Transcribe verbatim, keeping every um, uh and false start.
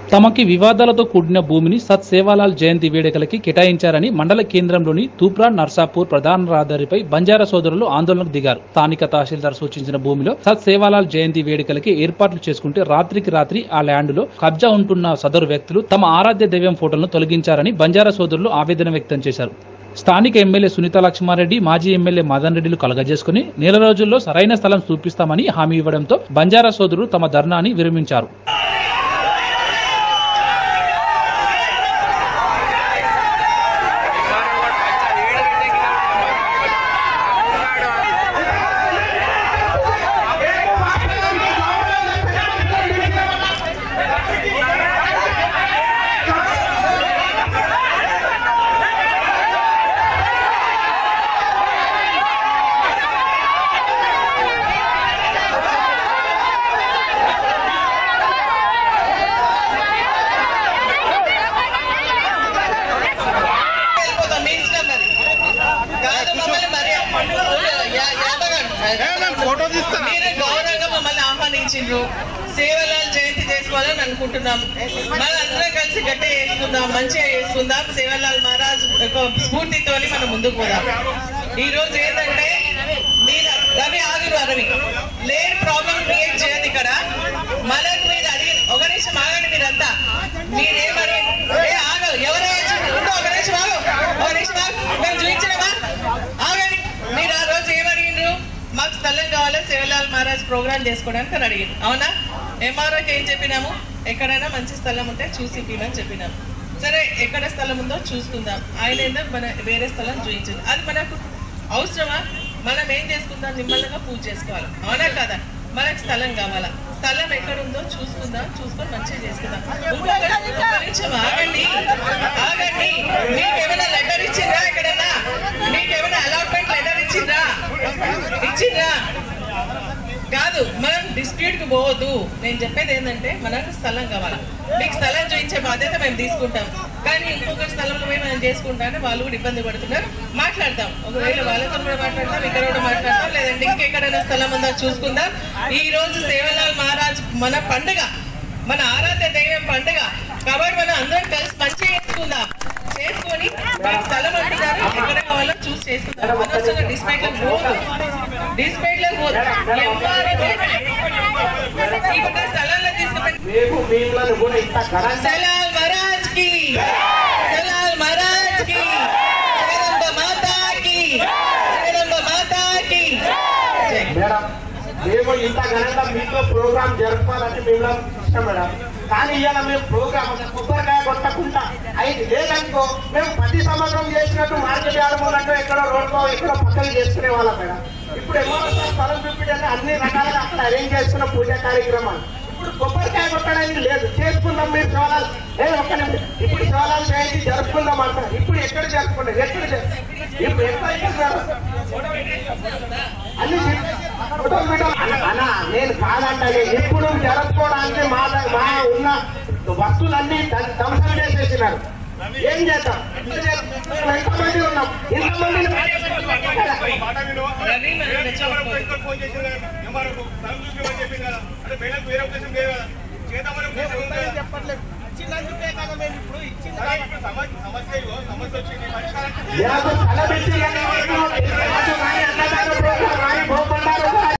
తమకి వివాదాలతో కూడిన భూమిని సత్ సేవాలాల్ జయంతి వేడుకలకి కేటాయించారని మండల కేంద్రంలోని తూప్రా నర్సాపూర్ ప్రధాన రహదారిపై బంజారా సోదరులు ఆందోళనకు దిగారు. స్థానిక తహసీల్దార్ సూచించిన భూమిలో సత్ సేవాలాల్ జయంతి వేడుకలకి ఏర్పాట్లు చేసుకుంటే రాత్రికి రాత్రి ఆ ల్యాండ్లో కబ్జా ఉంటున్న సదరు వ్యక్తులు తమ ఆరాధ్య దైవం ఫోటోలను తొలగించారని బంజారా సోదరులు ఆవేదన వ్యక్తం చేశారు. స్థానిక ఎమ్మెల్యే సునీత లక్ష్మారెడ్డి, మాజీ ఎమ్మెల్యే మదన్ రెడ్డిలు కలగజేసుకుని నెల రోజుల్లో సరైన స్థలం చూపిస్తామని హామీ ఇవ్వడంతో బంజారా సోదరులు తమ ధర్నాని విరమించారు. గౌరవంగా మమ్మల్ని ఆహ్వానించారు. సేవలాల్ జయంతి చేసుకోవాలని అనుకుంటున్నాం. మనం అందరం కలిసి గట్టిగా చేసుకుందాం, మంచిగా చేసుకుందాం. సేవలాల్ మహారాజ్ స్ఫూర్తితో మనం ముందుకు పోదాం. ఈ రోజు ఏంటంటే మీరు రవి ఆగిరు అరవి లేని ప్రాబ్లం క్రియేట్ చేయదు. ఇక్కడ మనకు మీరు అడిగి ఒక నిమిషం ఆగండి. మీరంతా మీరేమని ఆగ ఎవరైనా ఒక నిమిషం ఆగు ఒక నిమిషం ఆగు మేము చూపించినమా ఆగండి. మీరు ఆ రోజు ఏమడిగినారు? మాకు స్థలం కావాలి, సేవలాల్ మహారాజ్ ప్రోగ్రామ్ చేసుకోవడానికి అని అడిగింది. అవునా? ఎంఆర్ఓకి ఏం చెప్పినాము? ఎక్కడైనా మంచి స్థలం ఉంటే చూసి ఇవ్వమని చెప్పినాము. సరే, ఎక్కడ స్థలం ఉందో చూసుకుందాం. ఆయన ఏందో మన వేరే స్థలం చూపించింది. అది మనకు అవసరమా? మనం ఏం చేసుకుందాం? నిమ్మల్లంగా పూజ చేసుకోవాలి. అవునా కదా? మనకు స్థలం కావాలా? స్థలం ఎక్కడుందో చూసుకుందాం, చూసుకొని మంచిగా చేసుకుందాం. ఇంకొక ఆగండి ఆగండి మీకేమైనా లెటర్ ఇచ్చిందా? ఎక్కడన్నా మీకేమైనా అలాట్మెంట్ లెటర్ ఇచ్చిందా? ఇచ్చిందా? కాదు, మనం డిస్ప్యూట్ కి పోవద్దు. నేను చెప్పేది ఏంటంటే మనకు స్థలం కావాలా. మీకు స్థలం చూపించే బాధ్యత మేము తీసుకుంటాం. కానీ ఇంకొక స్థలంలో పోయి మనం చేసుకుంటా అంటే వాళ్ళు కూడా ఇబ్బంది పడుతున్నారు. మాట్లాడతాం, ఒకవేళ వాళ్ళతో కూడా మాట్లాడతాం, ఇక్కడ కూడా మాట్లాడతాం. లేదంటే ఇంకెక్కడైనా స్థలం ఉందో చూసుకుందాం. ఈ రోజు సేవలాల్ మహారాజ్ మన పండుగ, మన ఆరాధ్య దైవం పండుగ కాబట్టి మనం అందరం కలిసి మంచిగా చేసుకుందాం. చేసుకొని స్థలం అంటున్నారు, ఎక్కడ కావాలో చూసి చేసుకుందాం. అనవసరంగా డిస్పైట్ లో పోదు డిస్పైట్ లో పోదు ఇక్కడ స్థలాల్లో తీసుకుపెట్టి సేవలాల్ మహారాజ్ కి సేవలాల్ మహారాజ్ కి జగదంబ మాతా కి జగదంబ మాతా కి. మేడం, మేము ఇంత ఘనంగా మీతో ప్రోగ్రామ్ జరపాలని మేము ఇష్టం మేడం. కానీ ఇవాళ మేము ప్రోగ్రామ్ కొబ్బరికాయ కొట్టకుండా అయితే లేదనుకో మేము ప్రతి సంవత్సరం చేసినట్టు మార్కెట్ ఆడమన్నట్టు ఎక్కడో రోడ్లో ఎక్కడో పక్కన చేసుకునే వాళ్ళం మేడం. ఇప్పుడు ఏమో స్థలం చూపించండి, అన్ని రకాలుగా అక్కడ అరేంజ్ చేసుకున్న పూజా కార్యక్రమాలు. ఇప్పుడు కొబ్బరికాయ కొట్టడానికి లేదు, చేసుకుందాం. మీరు సోలాలు లేదు ఒక్క నిమిషం. ఇప్పుడు సోలాలు జయంతి జరుపుకుందాం అంటారు. ఇప్పుడు ఎక్కడ జరుపుకుంటారు? ఎక్కడ ఇప్పుడు ఎక్కడ అన్ని అన్నా నేను కాదంటే ఇప్పుడు జరుపుకోవడానికి మా మా ఉన్న వస్తువులన్నీ ధ్వంసం చేసేసినారు. ఏం చేద్దాం? ఎంతమంది ఉన్నాం? ఇంతమంది సమస్య